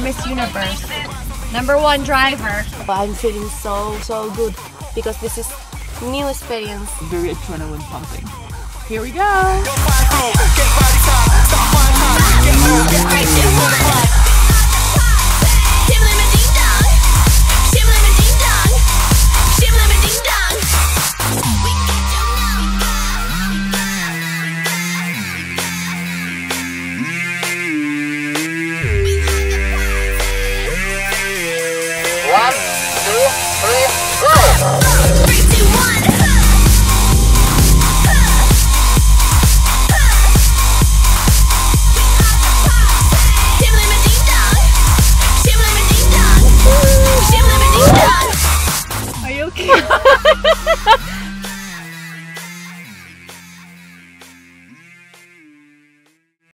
Miss Universe. #1 driver. But I'm feeling so good because this is new experience. Very adrenaline pumping. Here we go!